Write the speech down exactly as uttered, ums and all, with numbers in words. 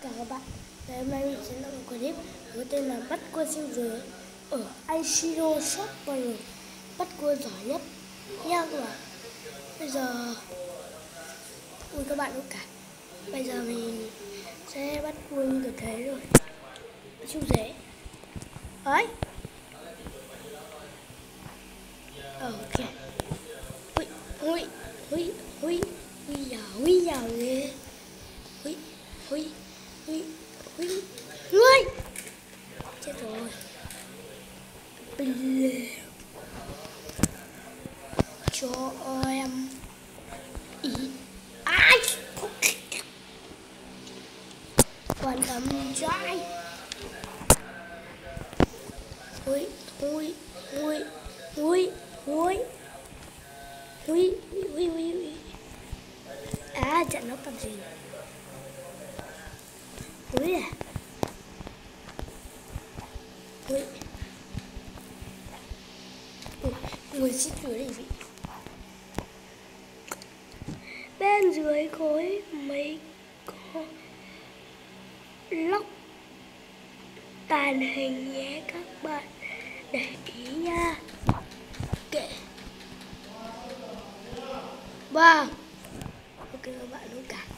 cả các bạn. Ngày hôm nay mình sẽ làm một clip có tên là bắt cua siêu giới ở Aikido Shop World, bắt cua giỏi nhất nha các bạn. Bây giờ ui các bạn cũng cả. Bây giờ mình sẽ bắt cua như được thế rồi. Siêu dễ. Đấy. Ờ, ok. Ui, ui, ui, ui, ui dào, ui dào ghê. Ui, ui, ui, ui, ngươi. Chết rồi. Bình cho em ý ai quan tâm trai. Ui, ui, ui, ui, ui, ui, ui, ui, ui. À, trận nó làm gì? Ui à. Ui. Ui, người xích dưới này vị. Bên dưới khối mấy con lóc tàn hình nhé các bạn, để ý nha. Kệ. Vâng. Ok các bạn, đúng cả.